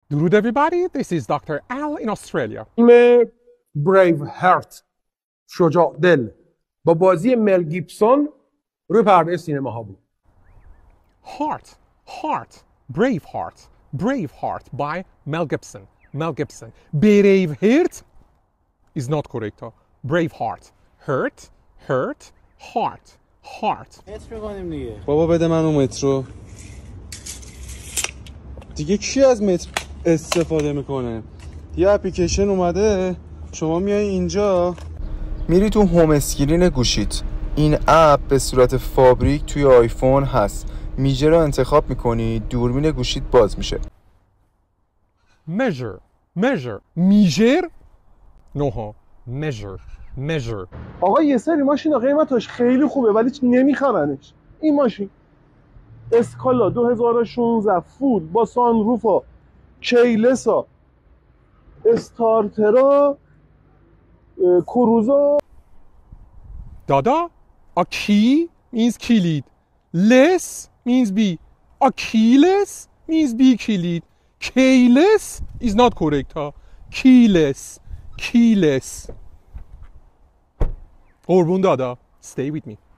Durud everybody, this is Dr. Al in Australia. فیلم Brave Heart شجاع دل با بازی مل گیبسون روی پرده سینماها بود. Braveheart by Mel Gibson. Brave Heart is not correct. Braveheart. Heart. متر کنیم دیگه. بابا بده من اون مترو. دیگه کی از متر استفاده میکنه؟ یه اپلیکیشن اومده، شما میای اینجا میری تو هوم اسکرین گوشیت، این اپ به صورت فابریک توی آیفون هست، میجر رو انتخاب میکنی، دوربین گوشیت باز میشه. measure. آقا یه سری ماشینا قیمتش خیلی خوبه ولی نمیخرنش. این ماشین اسکالا 2016 فول با سانروفا، کیلسا، استارترا، کروزا. Dada, a key means kilid. Less means B. A keyless means B kilid. Keyless is not correct. Keyless. Orbun Dada, stay with me.